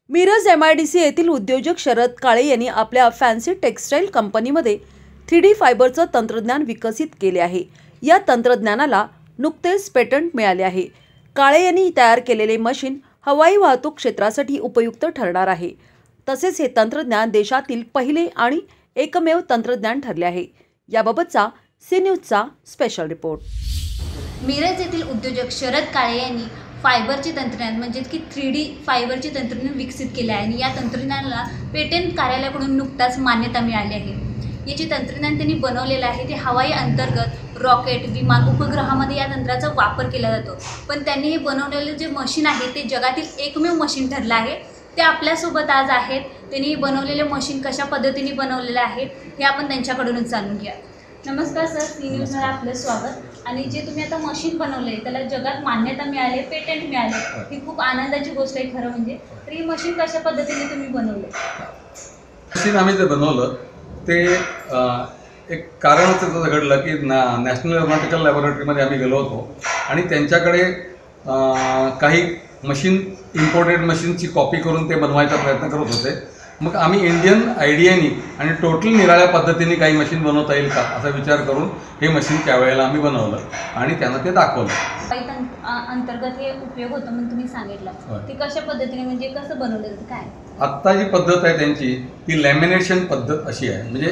Miraj MIDC येथील उद्योजक शरद काळे यांनी आपल्या फॅन्सी टेक्सटाईल कंपनीमध्ये 3D फायबरचं तंत्रज्ञान विकसित केले आहे। या तंत्रज्ञानाला नुकतेच पेटंट मिळाले आहे। काळे यांनी तयार केलेले मशीन हवाई वाहतूक क्षेत्रासाठी उपयुक्त ठरणार आहे। तसेच हे तंत्रज्ञान देशातील पहिले आणि एकमेव तंत्रज्ञान ठरले आहे। याबाबतचा C news special report. Miraj येथील उद्योजक शरद काळे यांनी फायबरचे तंत्रज्ञान म्हणजे की 3D फायबरचे तंत्रज्ञान विकसित केले आहे आणि या तंत्रज्ञानाला पेटंट कार्यालयाकडून नुकताच मान्यता मिळाली आहे। याचे तंत्रज्ञान त्यांनी बनवलेले आहे ते हवाई अंतर्गत रॉकेट विमान उपग्रहामध्ये या तंत्राचा वापर केला जातो। पण त्यांनी हे बनवलेले जे मशीन आहे ते जगातील एकमेव मशीन ठरले आहे। ते आपल्यासोबत आज आहेत। त्यांनी बनवलेले मशीन कशा पद्धतीने बनवलेले आहे हे आपण त्यांच्याकडूनच जाणून घ्या। नमस्कार सर, सी न्यूजमध्ये आपलं स्वागत। आणि जे तुम्ही आता मशीन बनवले त्याला जगात मान्यता मिळाली, पेटंट मिळाले, ही खूप आनंदाची गोष्ट आहे खरं म्हणजे। तर ही मशीन कशा पद्धतीने तुम्ही बनवले? मशीन आम्ही जे बनवलं ते एक कारण असं घडलं की नॅशनल एरोनॉटिकल लॅबोरेटरीमध्ये आम्ही गेलो होतो आणि त्यांच्याकडे काही मशीन इम्पोर्टेड मशीनची कॉपी करून ते बनवायचा प्रयत्न करत होते। मग आम्ही इंडियन आयडियानी आणि टोटल निराळ्या पद्धतीने काही मशीन बनवता येईल का असा विचार करून हे मशीन त्यावेळेला आम्ही बनवलं आणि त्यांना ते दाखवलं। अंतर्गत हे उपयोग होतो म्हणून तुम्ही सांगितलं, ते कशा पद्धतीने म्हणजे कसं बनवलं जातं काय? आत्ता जी पद्धत आहे त्यांची ती लॅमिनेशन पद्धत अशी आहे, म्हणजे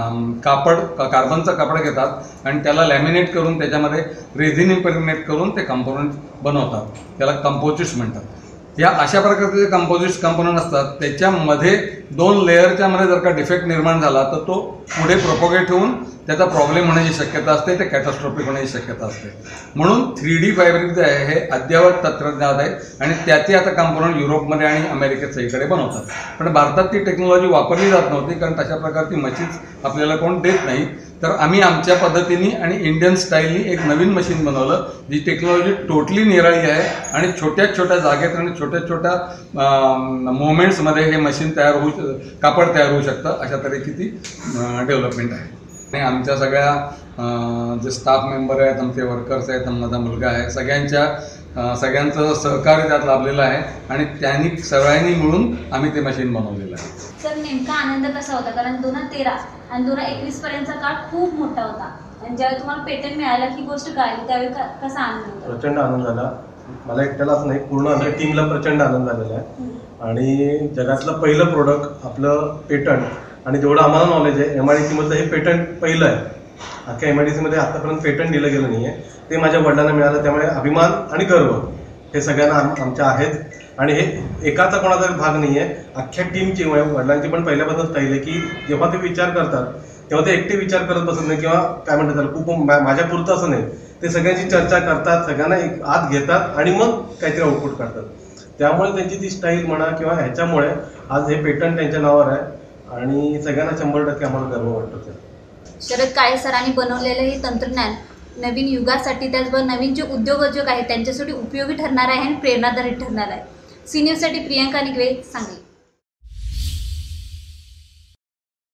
कार्बनचं कापड घेतात आणि त्याला लॅमिनेट करून त्याच्यामध्ये रेझिन इम्प्रेग्नेट करून ते कंपोनंट बनवतात, त्याला कंपोजिट्स म्हणतात। या अशा प्रकारचे जे कंपोजिट्स कंपोनंट असतात त्याच्यामध्ये 2 लेअरच्या मध्ये जर का डिफेक्ट निर्माण झाला तर तो पुढे प्रोपोगेट होऊन त्याचा प्रॉब्लेम होण्याची शक्यता असते, ते कॅटास्ट्रॉफिक होण्याची शक्यता असते। म्हणून 3D फायब्रिक जे आहे हे अद्ययावत तंत्रज्ञान आहे आणि त्याचे आता कंपोनंट युरोपमध्ये आणि अमेरिकेत सगळीकडे बनवतात। पण भारतात ती टेक्नॉलॉजी वापरली जात नव्हती कारण तशा प्रकारची मशीन्स आपल्याला कोण देत नाही। तर आम्ही आमच्या पद्धतीने आणि इंडियन स्टाईलनी एक नवीन मशीन बनवलं जी टेक्नॉलॉजी टोटली निराळी आहे आणि छोट्या छोट्या जागेत आणि छोट्या छोट्या मोमेंट्समध्ये हे मशीन कापड तयार होऊ शकतं, अशा तऱ्हेची ती डेव्हलपमेंट आहे। आणि आमच्या सगळ्या जे स्टाफ मेंबर आहेत, आमचे वर्कर्स आहेत, माझा मुलगा आहे, सगळ्यांचं सहकार्य त्यात लाभलेलं आहे आणि त्यांनी सगळ्यांनी मिळून आम्ही ते मशीन बनवलेलं आहे। सर, नेमका आनंद कसा होता? कारण 2013 आणि 2021 पर्यंतचा काळ खूप मोठा होता आणि ज्यावेळी तुम्हाला पेटंट मिळालं ही गोष्ट कळाली त्यावेळी कसा आनंद होता? प्रचंड आनंद झाला। मला एकट्यालाच नाही, पूर्ण आमच्या टीमला प्रचंड आनंद झालेला आहे आणि जगातलं पहिलं प्रोडक्ट आपलं पेटंट आणि जेवढं आम्हाला नॉलेज आहे MIDC मधलं हे पेटंट पहिलं आहे। अख्ख्या MIDC मध्ये आतापर्यंत पेटंट दिलं गेलं नाही आहे, ते माझ्या वडिलांना मिळालं। त्यामुळे अभिमान आणि गर्व हे सगळ्यांना आमच्या आहेत आणि हे एकाचा कोणाचा भाग नाही आहे, अख्ख्या टीमची। वडिलांची पण पहिल्यापासून स्टाईल आहे की जेव्हा ते विचार करतात तेव्हा ते एकटे विचार करत बसत नाही किंवा काय म्हणतात त्याला खूप माझ्यापुरतं असं नाही, ते सगळ्यांची चर्चा करतात, सगळ्यांना एक आत घेतात आणि मग काहीतरी आउटपुट काढतात। त्यामुळे त्यांची ती स्टाईल म्हणा किंवा ह्याच्यामुळे आज हे पेटंट त्यांच्या नावावर आहे आणि सगळ्यांना 100% आम्हाला गर्व वाटतो। शरद काळे सरांनी बनवलेलं हे तंत्रज्ञान नवीन युगासाठी, त्याचबरोबर नवीन जे उद्योजक आहेत त्यांच्यासाठी उपयोगी ठरणार आहे आणि प्रेरणादायी ठरणार आहे। सी न्यूजसाठी प्रियांका निगवे, सांगली।